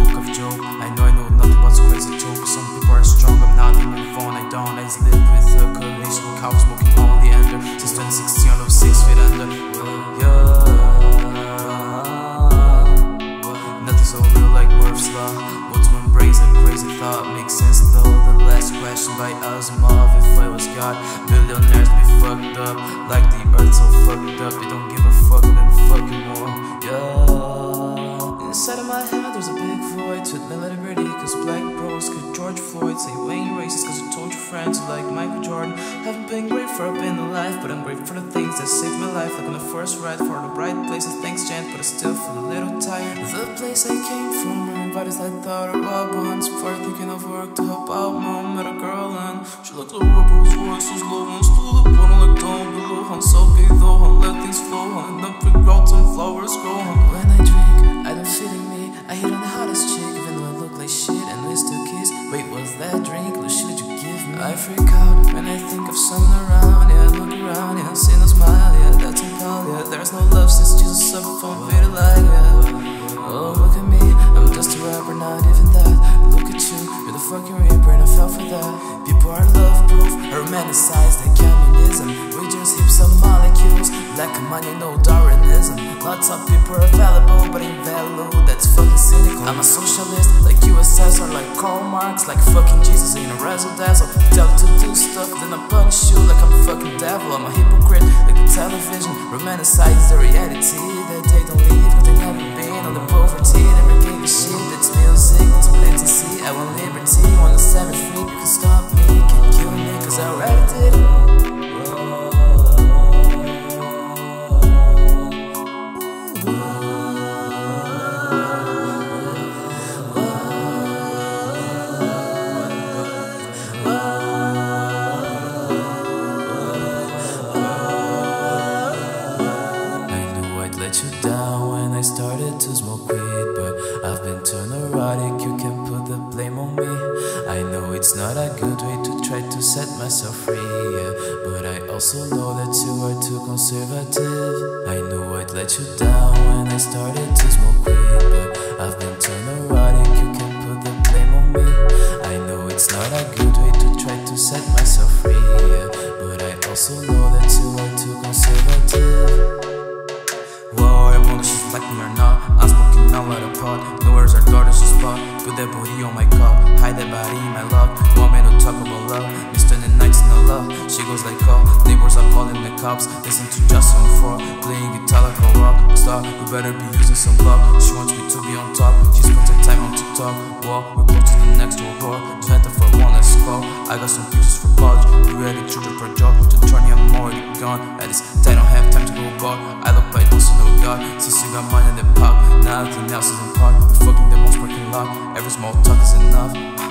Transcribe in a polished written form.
book of Job. I know nothing but crazy talk. Some people are strong, I'm not, they move on, I don't. I sleep with a coalition of cows smoking only under. Since 2016 I love 6 feet under. Nothing so real like Murph's Law. What's one brains a crazy thought? Makes sense though. The last question by Asimov. If I was God, billionaires be fucked up. Like the earth so fucked up. They don't give a fuck then fucking more. Inside of my head there's a big void. To admit liberty cause black bros could George Floyd. Say you ain't racist cause you told your friends you like Michael Jordan. Haven't been great for a been alive, but I'm grateful for the things that saved my life. Like on the first ride for the right places, thanks chant, but I still feel a little tired. The place I came from, everybody's like thought about once. Before thinking of work to help out mom, met a girl and she looked like Rebel's voice was low and stood up on like down below. I'm so gay though, I'll let things flow, and up big routes and flowers grow. When I drink, I don't fit in me. I hit on the hottest chick, even though I look like shit and we still kiss. Wait, was that drink? What should you give me? I freak out when I think of someone around. Yeah, I look around, yeah, I see no smile. Yeah, that's impaled. Yeah, there's no love since Jesus suffered from fatal life. Yeah. Oh, look at me, I'm just a rapper, not even that. Look at you, you're the fucking reaper, and I fell for that. People are love proof, romanticized like communism. We just heaps of molecules, lack of money, no Darwinism. Lots of people are valuable, but ain't value, that's fucking cynical. I'm a socialist, like USS or like Karl Marx. Like fucking Jesus in a razzle dazzle. Tell you to do stuff, then I punish you like I'm a fucking devil. I'm a hypocrite, like the television romanticize the reality that they don't leave, cause they never been on the poverty. Never gave a shit, that's music, that's plenty. See, I want liberty, wanna set me free. You can stop me, you can kill me, cause I already did it. You down when I started to smoke weed, but I've been too neurotic, you can put the blame on me. I know it's not a good way to try to set myself free, yeah, but I also know that you are too conservative. I knew I'd let you down when I started to smoke weed, but I've been too neurotic, you can put the blame on me. I know it's not a good way to try to set myself free, yeah, but I also know that you are too conservative. Whoa, I'm wondering she's like me or not. I'm smoking all out of pot. Nowhere's our daughter's a spot. Put that booty on my cup, hide that body in my love. Want me to talk about love, me spending nights in the love. She goes like, oh, neighbors are calling the cops. Listen to Justin for playing guitar like a rock star. We better be using some luck. She wants me to be on top. She spends her time on TikTok. Whoa, we're close to the next World War. Just for one, let's go. I got some pictures for college. We ready to do for a job. To turn you, I'm already gone. At this time, I don't have time to go bar. I look by those who know God. Since you got mine in the pop, nothing else is in part. We're fucking the most parking lot. Every small talk is enough.